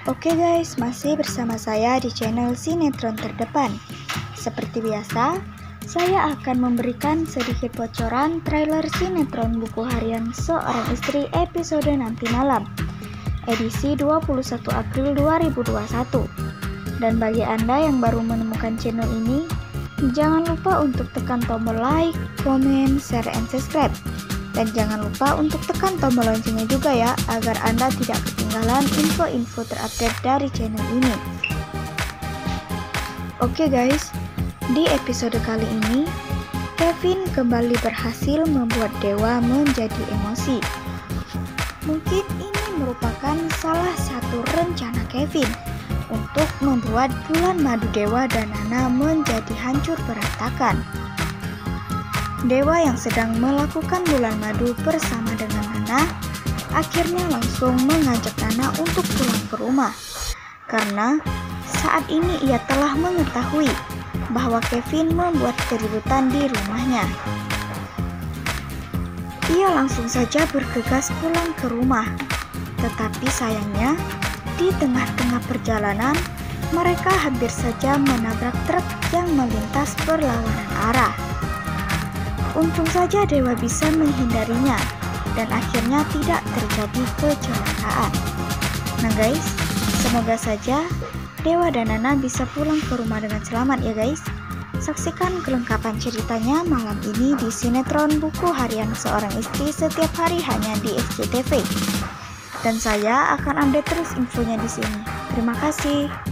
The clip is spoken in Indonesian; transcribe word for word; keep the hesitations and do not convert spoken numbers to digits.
Oke guys, masih bersama saya di channel Sinetron Terdepan. Seperti biasa, saya akan memberikan sedikit bocoran trailer sinetron buku harian Seorang Istri episode nanti malam, edisi dua puluh satu April dua ribu dua puluh satu. Dan bagi Anda yang baru menemukan channel ini, jangan lupa untuk tekan tombol like, comment, share, and subscribe. Dan jangan lupa untuk tekan tombol loncengnya juga ya, agar Anda tidak ketinggalan info-info terupdate dari channel ini. Oke guys, di episode kali ini, Kevin kembali berhasil membuat Dewa menjadi emosi. Mungkin ini merupakan salah satu rencana Kevin untuk membuat bulan madu Dewa dan Nana menjadi hancur berantakan. Dewa yang sedang melakukan bulan madu bersama dengan Nana akhirnya langsung mengajak Nana untuk pulang ke rumah, karena saat ini ia telah mengetahui bahwa Kevin membuat keributan di rumahnya. Ia langsung saja bergegas pulang ke rumah, tetapi sayangnya di tengah-tengah perjalanan mereka hampir saja menabrak truk yang melintas berlawanan arah. Untung saja Dewa bisa menghindarinya dan akhirnya tidak terjadi kecelakaan. Nah guys, semoga saja Dewa dan Nana bisa pulang ke rumah dengan selamat ya guys. Saksikan kelengkapan ceritanya malam ini di sinetron buku harian Seorang Istri setiap hari hanya di S C T V. Dan saya akan update terus infonya di sini. Terima kasih.